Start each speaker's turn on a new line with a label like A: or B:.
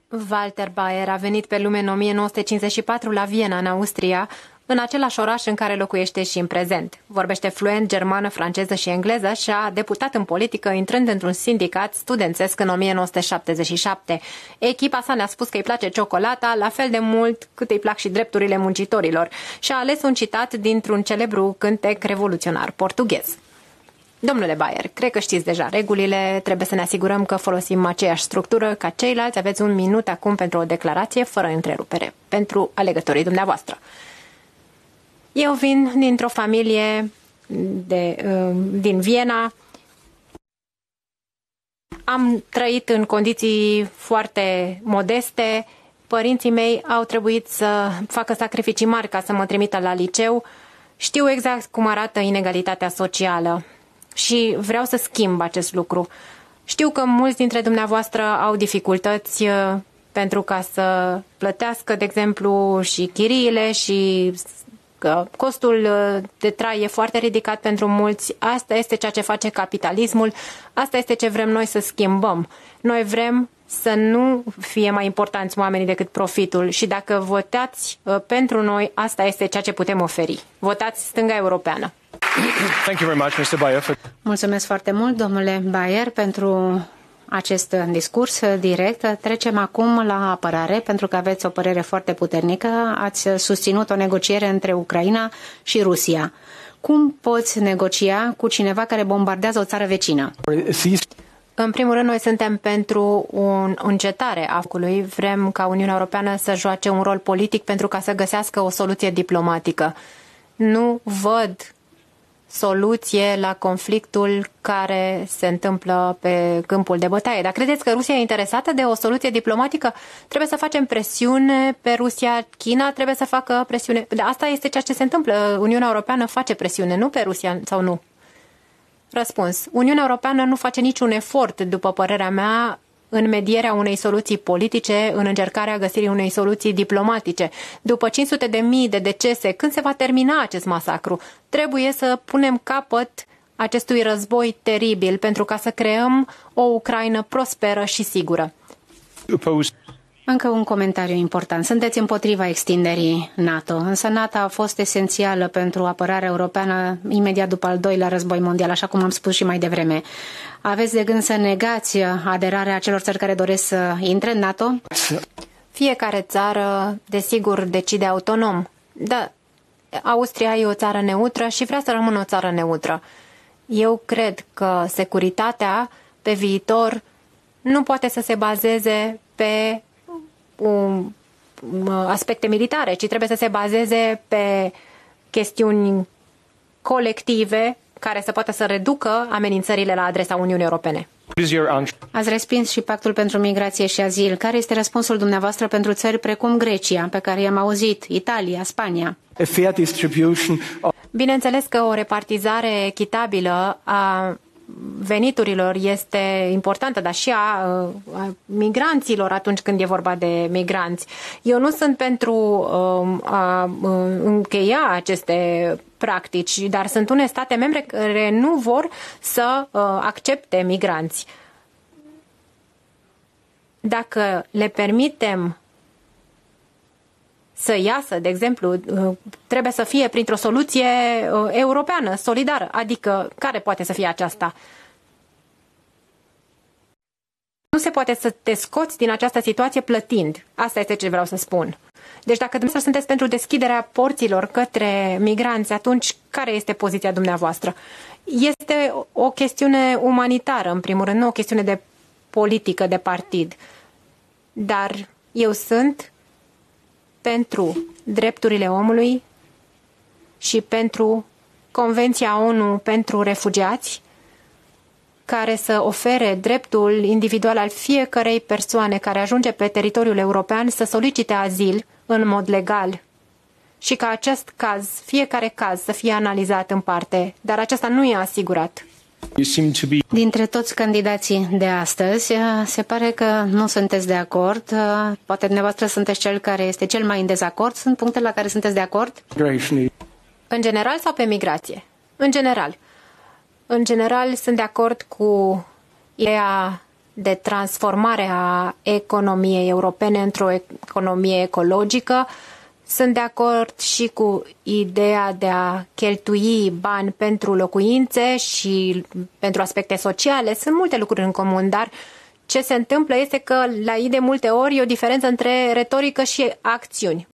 A: Walter Bayer a venit pe lume în 1954 la Viena, în Austria, în același oraș în care locuiește și în prezent. Vorbește fluent germană, franceză și engleză și a debutat în politică intrând într-un sindicat studențesc în 1977. Echipa sa ne-a spus că îi place ciocolata la fel de mult cât îi plac și drepturile muncitorilor și a ales un citat dintr-un celebru cântec revoluționar portughez. Domnule Bayer, cred că știți deja regulile, trebuie să ne asigurăm că folosim aceeași structură ca ceilalți. Aveți un minut acum pentru o declarație fără întrerupere, pentru alegătorii dumneavoastră. Eu vin dintr-o familie din Viena. Am trăit în condiții foarte modeste. Părinții mei au trebuit să facă sacrificii mari ca să mă trimită la liceu. Știu exact cum arată inegalitatea socială și vreau să schimb acest lucru. Știu că mulți dintre dumneavoastră au dificultăți pentru ca să plătească, de exemplu, și chiriile și că costul de trai e foarte ridicat pentru mulți. Asta este ceea ce face capitalismul, asta este ce vrem noi să schimbăm. Noi vrem să nu fie mai importanți oamenii decât profitul și dacă votați pentru noi, asta este ceea ce putem oferi. Votați stânga europeană.
B: Thank you very much, Mr. Bayer.
C: Mulțumesc foarte mult, domnule Bayer, pentru acest discurs direct. Trecem acum la apărare, pentru că aveți o părere foarte puternică. Ați susținut o negociere între Ucraina și Rusia. Cum poți negocia cu cineva care bombardează o țară vecină?
A: În primul rând, noi suntem pentru o încetare a focului. Vrem ca Uniunea Europeană să joace un rol politic pentru ca să găsească o soluție diplomatică. Nu văd soluție la conflictul care se întâmplă pe câmpul de bătaie. Dar credeți că Rusia e interesată de o soluție diplomatică? Trebuie să facem presiune pe Rusia, China trebuie să facă presiune. Dar asta este ceea ce se întâmplă. Uniunea Europeană face presiune, nu pe Rusia, sau nu? Răspuns. Uniunea Europeană nu face niciun efort, după părerea mea, în medierea unei soluții politice, în încercarea găsirii unei soluții diplomatice. După 500.000 de decese, când se va termina acest masacru? Trebuie să punem capăt acestui război teribil pentru ca să creăm o Ucraină prosperă și sigură.
C: Încă un comentariu important. Sunteți împotriva extinderii NATO, însă NATO a fost esențială pentru apărarea europeană imediat după al doilea război mondial, așa cum am spus și mai devreme. Aveți de gând să negați aderarea acelor țări care doresc să intre în NATO?
A: Fiecare țară, desigur, decide autonom. Da, Austria e o țară neutră și vrea să rămână o țară neutră. Eu cred că securitatea pe viitor nu poate să se bazeze pe aspecte militare, ci trebuie să se bazeze pe chestiuni colective care să poată să reducă amenințările la adresa Uniunii Europene.
C: Ați respins și pactul pentru migrație și azil. Care este răspunsul dumneavoastră pentru țări precum Grecia, pe care i-am auzit, Italia, Spania?
A: Bineînțeles că o repartizare echitabilă a veniturilor este importantă, dar și a migranților atunci când e vorba de migranți. Eu nu sunt pentru a încheia aceste practici, dar sunt unele state membre care nu vor să accepte migranți. Dacă le permitem să iasă, de exemplu, trebuie să fie printr-o soluție europeană, solidară. Adică, care poate să fie aceasta? Nu se poate să te scoți din această situație plătind. Asta este ce vreau să spun. Deci dacă dumneavoastră sunteți pentru deschiderea porților către migranți, atunci care este poziția dumneavoastră? Este o chestiune umanitară, în primul rând, nu o chestiune de politică, de partid. Dar eu sunt pentru drepturile omului și pentru Convenția ONU pentru refugiați, care să ofere dreptul individual al fiecărei persoane care ajunge pe teritoriul european să solicite azil în mod legal și ca acest caz, fiecare caz, să fie analizat în parte, dar acesta nu e asigurat.
C: Dintre toți candidații de astăzi, se pare că nu sunteți de acord. Poate dumneavoastră sunteți cel care este cel mai în dezacord. Sunt puncte la care sunteți de acord?
A: În general sau pe migrație? În general. În general sunt de acord cu ideea de transformare a economiei europene într-o economie ecologică. Sunt de acord și cu ideea de a cheltui bani pentru locuințe și pentru aspecte sociale. Sunt multe lucruri în comun, dar ce se întâmplă este că la ei de multe ori e o diferență între retorică și acțiuni.